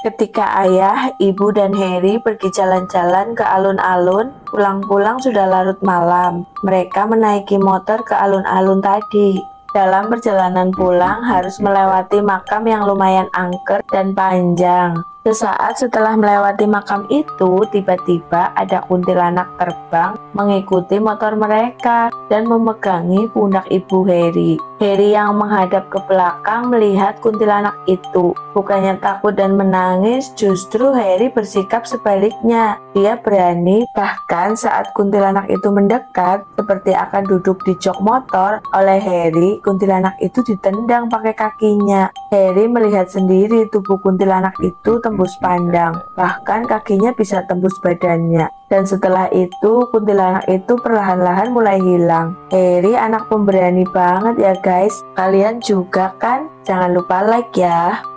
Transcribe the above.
Ketika ayah, ibu, dan Harry pergi jalan-jalan ke alun-alun, pulang-pulang sudah larut malam. Mereka menaiki motor ke alun-alun tadi. Dalam perjalanan pulang harus melewati makam yang lumayan angker dan panjang. Sesaat setelah melewati makam itu, tiba-tiba ada kuntilanak terbang mengikuti motor mereka dan memegangi pundak ibu Harry. Harry yang menghadap ke belakang melihat kuntilanak itu. Bukannya takut dan menangis, justru Harry bersikap sebaliknya. Dia berani, bahkan saat kuntilanak itu mendekat, seperti akan duduk di jok motor, oleh Harry, kuntilanak itu ditendang pakai kakinya. Harry melihat sendiri tubuh kuntilanak itu tembus pandang, bahkan kakinya bisa tembus badannya. Dan setelah itu, kuntilanak itu perlahan-lahan mulai hilang. Harry anak pemberani banget ya guys. Kalian juga kan? Jangan lupa like ya.